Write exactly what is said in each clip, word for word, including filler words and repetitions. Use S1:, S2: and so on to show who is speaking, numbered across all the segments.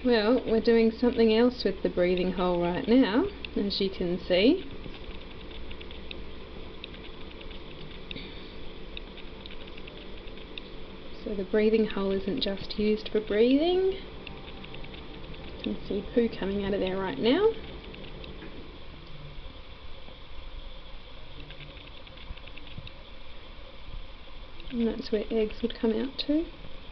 S1: Well, we're doing something else with the breathing hole right now, as you can see. So the breathing hole isn't just used for breathing. You can see poo coming out of there right now. And that's where eggs would come out to.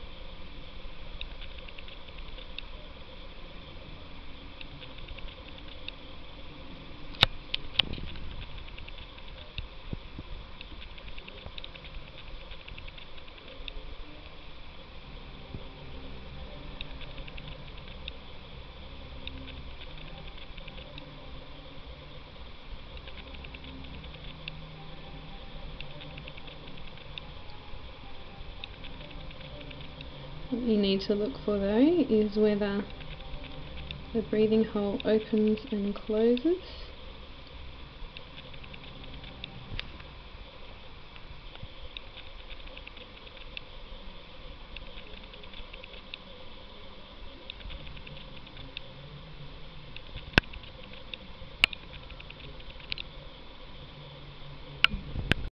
S1: What you need to look for though is whether the breathing hole opens and closes.